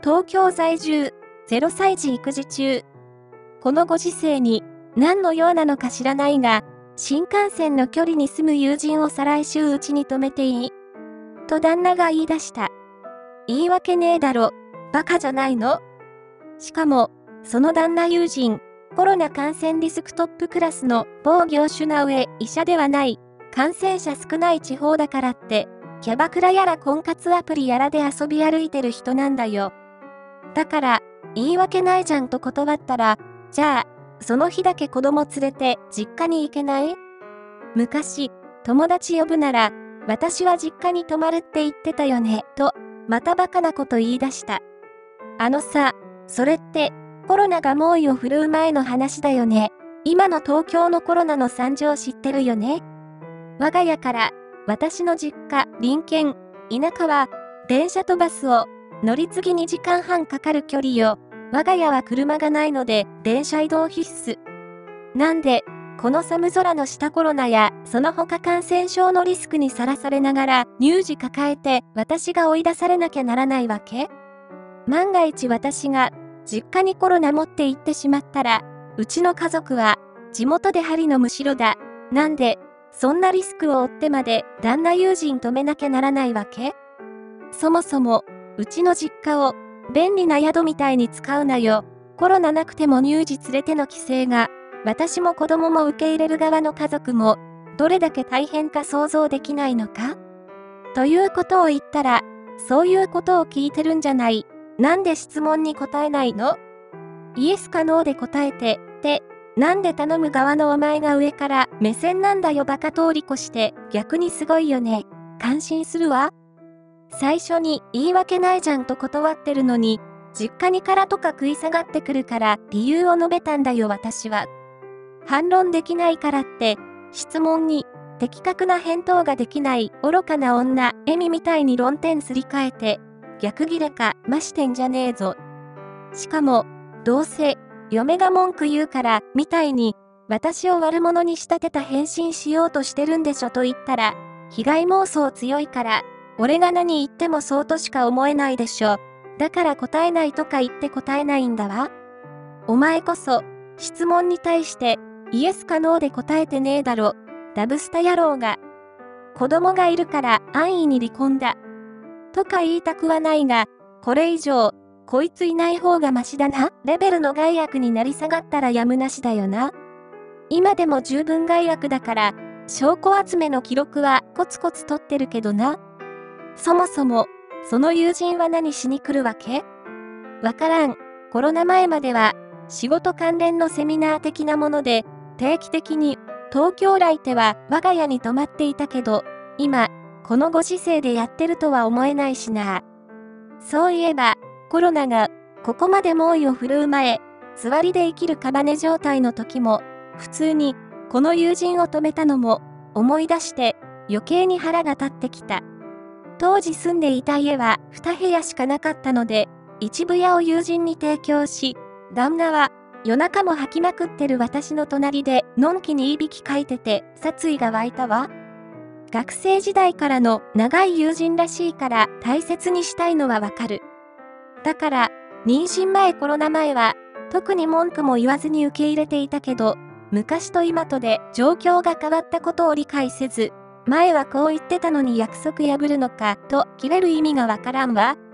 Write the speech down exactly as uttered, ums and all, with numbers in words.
東京在住、ゼロさい児育児中。このご時世に、何の用なのか知らないが、新幹線の距離に住む友人を再来週うちに泊めていい？と旦那が言い出した。言い訳ねえだろ、バカじゃないの？しかも、その旦那友人、コロナ感染リスクトップクラスの某業種な上、医者ではない、感染者少ない地方だからって、キャバクラやら婚活アプリやらで遊び歩いてる人なんだよ。だから、言い訳ないじゃんと断ったら、じゃあ、その日だけ子供連れて実家に行けない？昔、友達呼ぶなら、私は実家に泊まるって言ってたよね、と、またバカなこと言い出した。あのさ、それって、コロナが猛威を振るう前の話だよね。今の東京のコロナの惨状知ってるよね。我が家から、私の実家、隣県、田舎は、電車とバスを、乗り継ぎにじかんはんかかる距離よ。我が家は車がないので、電車移動必須。なんで、この寒空の下コロナや、その他感染症のリスクにさらされながら、乳児抱えて、私が追い出されなきゃならないわけ？万が一私が、実家にコロナ持って行ってしまったら、うちの家族は、地元で針のむしろだ。なんで、そんなリスクを負ってまで、旦那友人止めなきゃならないわけ？そもそも、うちの実家を、便利な宿みたいに使うなよ。コロナなくても乳児連れての帰省が、私も子供も受け入れる側の家族も、どれだけ大変か想像できないのか？ということを言ったら、そういうことを聞いてるんじゃない。なんで質問に答えないの？イエスかノーで答えて、って、なんで頼む側のお前が上から目線なんだよバカ通り越して逆にすごいよね。感心するわ。最初に言い訳ないじゃんと断ってるのに、実家にからとか食い下がってくるから理由を述べたんだよ私は。反論できないからって、質問に的確な返答ができない愚かな女、エミみたいに論点すり替えて、逆ギレかましてんじゃねえぞ。しかも、どうせ、嫁が文句言うから、みたいに、私を悪者に仕立てた返信しようとしてるんでしょと言ったら、被害妄想強いから、俺が何言ってもそうとしか思えないでしょ。だから答えないとか言って答えないんだわ。お前こそ、質問に対して、イエスかノーで答えてねえだろ。ダブスタ野郎が。子供がいるから安易に離婚だ。とか言いたくはないが、これ以上、こいついない方がマシだな。レベルの害悪になり下がったらやむなしだよな。今でも十分害悪だから、証拠集めの記録はコツコツ取ってるけどな。そもそも、その友人は何しに来るわけ？わからん。コロナ前までは、仕事関連のセミナー的なもので、定期的に、東京来ては我が家に泊まっていたけど、今、このご時世でやってるとは思えないしな。そういえば、コロナが、ここまで猛威を振るう前、座りで生きるカバネ状態の時も、普通に、この友人を止めたのも、思い出して、余計に腹が立ってきた。当時住んでいた家はに部屋しかなかったので、一部屋を友人に提供し、旦那は夜中も吐きまくってる私の隣でのんきにいびきかいてて殺意が湧いたわ。学生時代からの長い友人らしいから大切にしたいのはわかる。だから、妊娠前コロナ前は特に文句も言わずに受け入れていたけど、昔と今とで状況が変わったことを理解せず、前はこう言ってたのに約束破るのかと切れる意味がわからんわ。